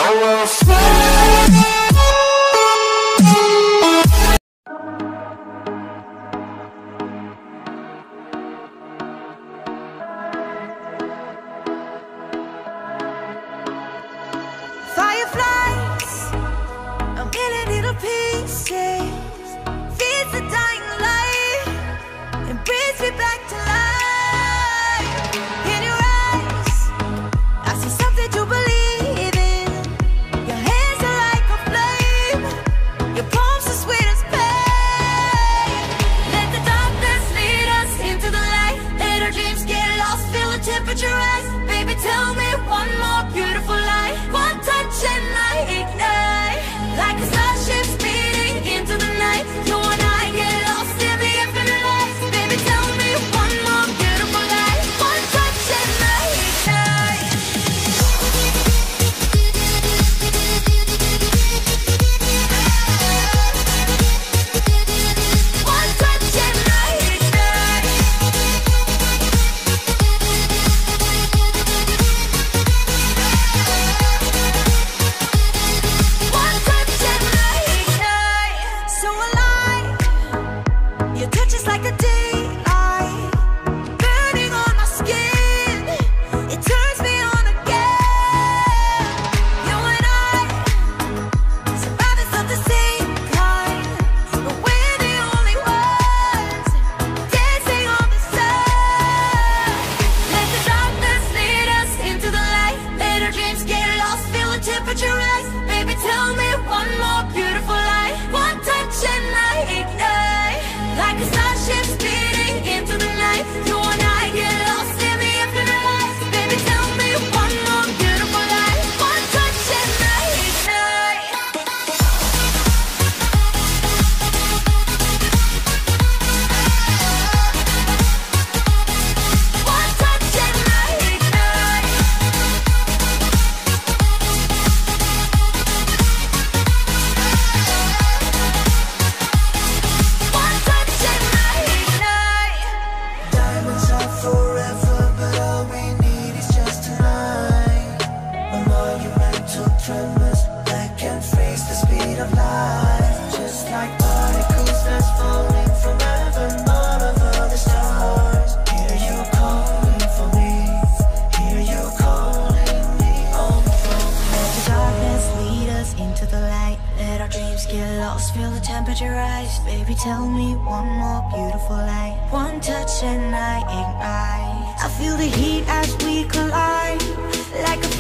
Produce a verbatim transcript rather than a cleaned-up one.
will fly. Fireflies, a million little pieces, feeds the dying light and brings me back to life. In your eyes, I see something to believe in. Your hands are like a flame, your palms are sweet as pain. Let the darkness lead us into the light. Let our dreams get lost, feel the temperature rise. Baby, tell me one more beautiful lie. One touch and I ignite, like a starship speeding into the night. You and I get lost in the infinite light. Baby, tell me one more beautiful lie. One touch and I ignite. One touch and I ignite. One touch and I ignite. So alive, your touch is like a daylight, burning on my skin. It turns me on again. You and I, survivors of the same kind, but we're the only ones dancing on the sun. Let the darkness lead us into the light. Let our dreams get lost, feel the temperature rise. Baby, tell me one more beautiful lie. One touch and I ignite, like a starship speeding into the night. You and I get lost in the infinite light. Baby, tell me one more beautiful lie. One touch and I ignite. One touch and I ignite. One touch and I ignite. Diamonds are forever, but all we need is just tonight. A monumental tremors that can freeze the speed of light. Just like particles that's falling from heaven, all over the stars. Hear you calling for me, hear you calling me home from. Let the darkness lead us into the light. Let our dreams get lost, feel the temperature rise. Baby, tell me one more beautiful lie. One touch and I ignite. I feel the heat as we collide, like a